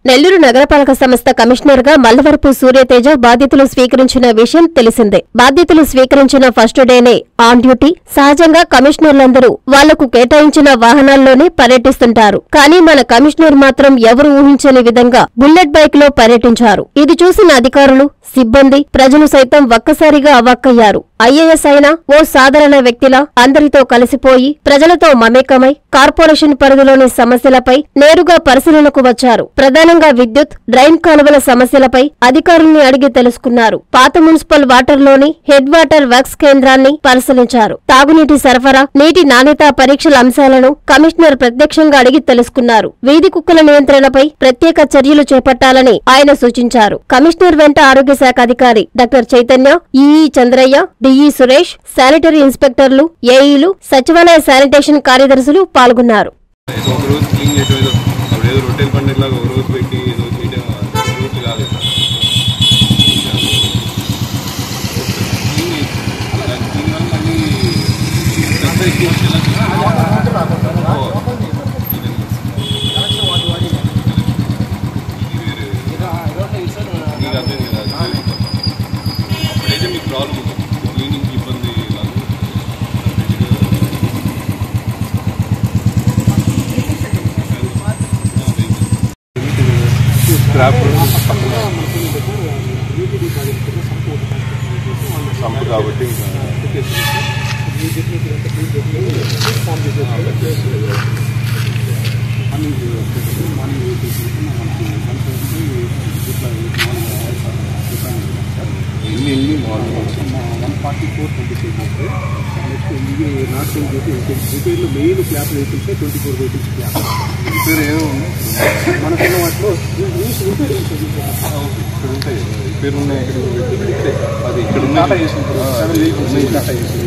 నెల్లూరు నగరపాలక సంస్థ కమిషనర్ గా మల్లవరపు సూర్యతేజ బాధ్యతలు స్వీకరించిన విషయం తెలిసిందే. బాధ్యతలు స్వీకరించిన ఫస్ట్ డేనే ఆన్ డ్యూటీ. సహజంగా కమిషనర్లందరూ వాళ్లకు కేటాయించిన వాహనాల్లోనే పర్యటిస్తుంటారు. కానీ మన కమిషనర్ మాత్రం ఎవరు ఊహించని విధంగా బుల్లెట్ బైక్ లో పర్యటించారు. ఇది చూసిన అధికారులు, సిబ్బంది, ప్రజలు సైతం ఒక్కసారిగా అవాక్కయ్యారు. ఐఏఎస్ అయినా ఓ సాధారణ వ్యక్తిలా అందరితో కలిసిపోయి ప్రజలతో మమేకమై కార్పొరేషన్ పరిధిలోని సమస్యలపై నేరుగా పరిశీలనకు వచ్చారు. ప్రధానంగా విద్యుత్, డ్రైన్ కాలువల సమస్యలపై అధికారుల్ని అడిగి తెలుసుకున్నారు. పాత మున్సిపల్ వాటర్లోని హెడ్ వాటర్ వర్క్స్ కేంద్రాన్ని పరిశీలించారు. తాగునీటి సరఫరా, నీటి నాణ్యత పరీక్షల అంశాలను కమిషనర్ ప్రత్యక్షంగా అడిగి తెలుసుకున్నారు. వీధి కుక్కల నియంత్రణపై ప్రత్యేక చర్యలు చేపట్టాలని ఆయన సూచించారు. కమిషనర్ వెంట ఆరోగ్య శాఖ అధికారి doctor Chaitanya, EE Chandraiah, DE Suresh, sanitary ఇన్స్పెక్టర్లు, ఏఈలు, సచివాలయ శానిటేషన్ కార్యదర్శులు పాల్గొన్నారు. సంపు కాబట్టి ఎన్ని 144 నెక్స్ట్ ఇది నాట్ రిపేర్లో main clap vehicles 24 vehicles clap repair ఏముంది మనకున్న వాటిలో ఇక్కడ ఉంటాయి. రిపేర్ ఉన్నాయి, అది ఇక్కడ టాటా చేసిన టాటా చేసిన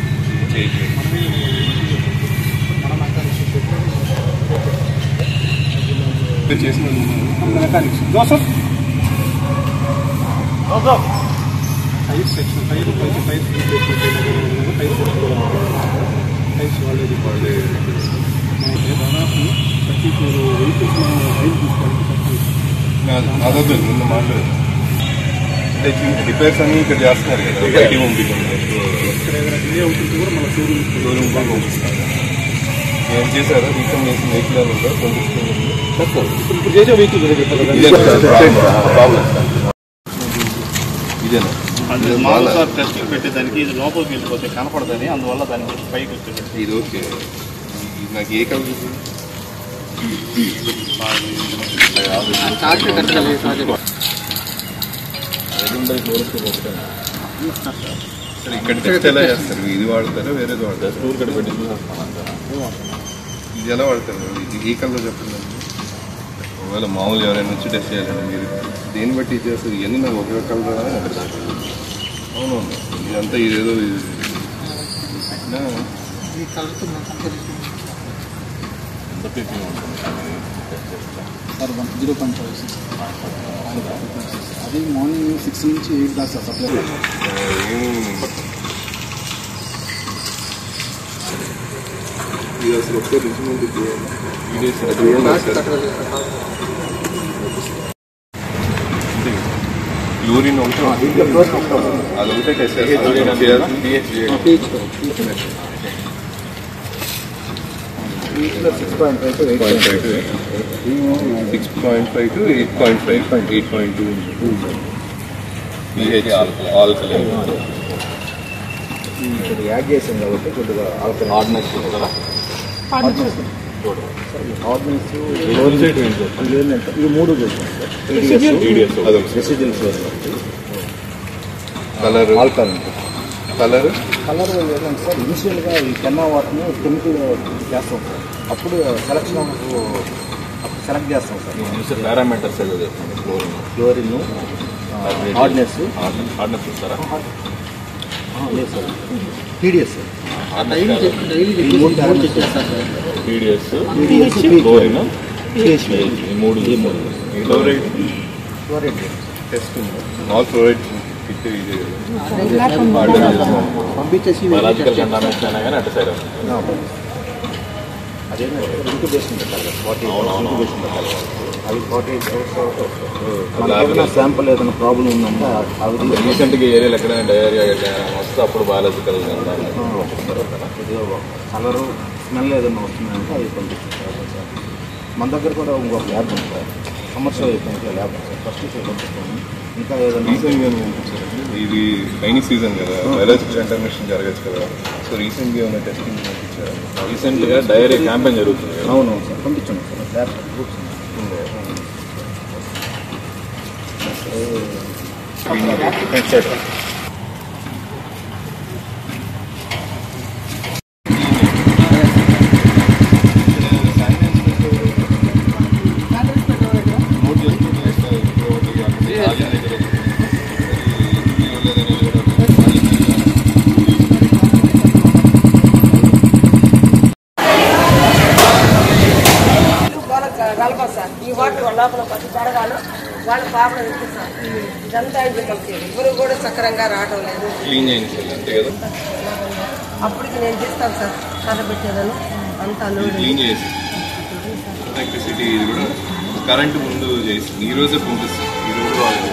చేసిన mechanics Joseph tyre section tyre వాళ్ళే దాదాపు 34 వెహికల్స్ మనం రైలు తీసుకోవాలి. అదొద్దు ముందు మాట్లాడదు అంటే రిపేర్స్ అన్ని ఇక్కడ చేస్తున్నారు కదా, బయట పంపించారు. ఇక్కడ ఏదైనా డిలే అవుతుంది కూడా మన షోరూమ్ బాగా పంపిస్తారు. ఏం చేశారా రీసెంట్ చేసిన వెహికల్ ఉందా పంపిస్తున్నారు? ఇప్పుడు చేసే వెహికల్ ఇదేనా మామూలుగా టెస్టులు పెట్టేదానికి ఇది లోపలికి వెళ్ళిపోతే కనపడదని, అందువల్ల దానికి పైకి వచ్చేది. ఇది ఓకే. నాకు ఏ కలర్ సరే ఇక్కడ టెస్ట్ ఎలా చేస్తారు? ఇది వాడతారా వేరేది వాడతారు? స్టోర్ ఇక్కడ పెట్టి ఇది ఎలా వాడతారు? ఇది ఏ కలర్ చెప్పండి. ఒకవేళ మామూలు ఎవరైనా వచ్చి టెస్ట్ చేయాలండి మీరు దేన్ని బట్టి ఇది చేస్తారు? ఇవన్నీ నాకు ఒకే కలర్. అవునవును, ఇదంతా ఇదేదో సార్ 0.5 అది మార్నింగ్ 6 నుంచి 8 దాకా సప్లై. ఇది అసలు ఒక్క రిజిమెంట్ యూరిన్ ఒకటి అది ఒకటే టెస్ట్ చేయాలి. 6.5 to 8.5 8.2 pH ఆల్కలైన్ ఇప్పుడు యాడ్ చేసాం కాబట్టి కొద్దిగా ఆల్కలైన్ హార్డ్నెస్ ఇది 3 చేసాం sir. Residuals colour alkaline colour ఏంటంటే సార్ ఇనిషియల్గా ఈ కెన్నా వాటిని కెమికల్ చేస్తాం సార్. అప్పుడు సెలెక్షన్ సెలెక్ట్ చేస్తాం సార్. ఇనిషియల్ పారామీటర్స్ ఏదో క్లోరిన్, హార్డ్నెస్ చూస్తారా? లేదు sir, TDS sir. TDS, chlorine, మూడు ఫ్లోరైడ్ టెస్ట్ ఆల్ ఫ్లోరైడ్ పంపించేసి బయాలజికల్ కంటామినేషన్ అయినా కానీ అటు సైడ్ అదేంటంటే ఇంక్యుబేషన్ పెట్టాలి, 48 hours ఇంక్యుబేషన్ పెట్టాలి. అది 48 hours ఏదైనా శాంపుల్ ఏదైనా ప్రాబ్లం ఉందంటే అవి రీసెంట్గా ఏరియాలో ఎక్కడైనా డయేరియా వస్తే అప్పుడు బయాలజికల్ కలరు స్మెల్ ఏదైనా వస్తుందంటే అవి పంపిస్తారు సార్. మన దగ్గర కూడా ఇంకొక ల్యాబ్ ఉంది సార్, కమర్షియల్ అయిపోయింది ల్యాబ్ సార్. ఫస్ట్ పంపిస్తాము. ఇంకా ఏదైనా రీసెంట్గా పంపించారండి, ఇది రైనీ సీజన్ కదా, బయాలజికల్ కంటామినేషన్ జరగచ్చు కదా. సో రీసెంట్గా ఏమైనా టెస్టింగ్ పంపించారు? రీసెంట్గా డైరీ క్యాంపెయిన్ జరుగుతుంది. అవునవును సార్, పంపించాను సార్. Lab groups sir. ఈ వాటర్ లోపల పచ్చి జరగాలి, వాళ్ళు ప్రాబ్లం ఇప్పిస్తారు. ఇదంతా ఎవరు కూడా సక్రంగా రావడం లేదు. క్లీన్ చేయించాలి అంతే కదా. అప్పటికి నేను చేస్తాను సార్, కథ పెట్టేదాను అంతా క్లీన్ చేసి ఎలక్ట్రిసిటీ ఇది కూడా కరెంటు ముందు చేసి ఈ రోజే పంపిస్తాం. ఈ రోజు వాళ్ళు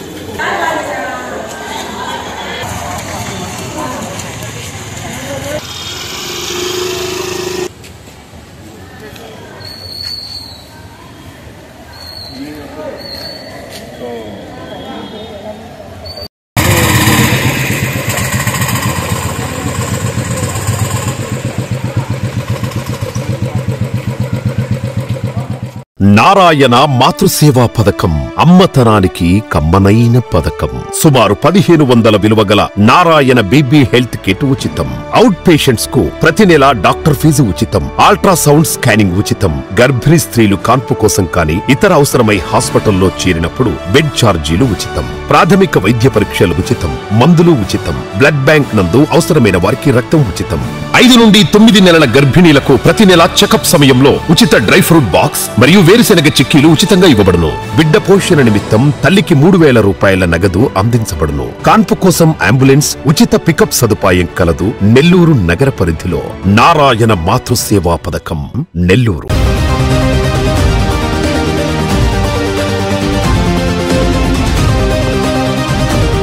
నారాయణ మాతృసేవా పథకం అమ్మతనానికి కమ్మనైన పథకం. సుమారు 1500 విలువగల నారాయణ బీబీ హెల్త్ కిట్ ఉచితం. అవుట్ పేషెంట్స్ కు ప్రతి నెల డాక్టర్ ఫీజు ఉచితం. అల్ట్రాసౌండ్ స్కానింగ్ ఉచితం. గర్భిణీ స్త్రీలు కాన్పు కోసం కానీ ఇతర అవసరమై హాస్పిటల్లో చేరినప్పుడు బెడ్ ఛార్జీలు ఉచితం. ప్రాథమిక వైద్య పరీక్షలు ఉచితం. మందులు ఉచితం. బ్లడ్ బ్యాంక్ నందు అవసరమైన వారికి రక్తం ఉచితం. 5 నుండి 9 నెలల గర్భిణీలకు ప్రతి నెల చెకప్ సమయంలో ఉచిత డ్రై ఫ్రూట్ బాక్స్ మరియు వేరుశెనగ చిక్కీలు ఉచితంగా ఇవ్వబడును. బిడ్డ పోషణ నిమిత్తం తల్లికి 3000 రూపాయల నగదు అందించబడును. కాన్పు కోసం అంబులెన్స్ ఉచిత పికప్ సదుపాయం కలదు. నెల్లూరు నగర పరిధిలో నారాయణ మాతృసేవా పథకం, నెల్లూరు.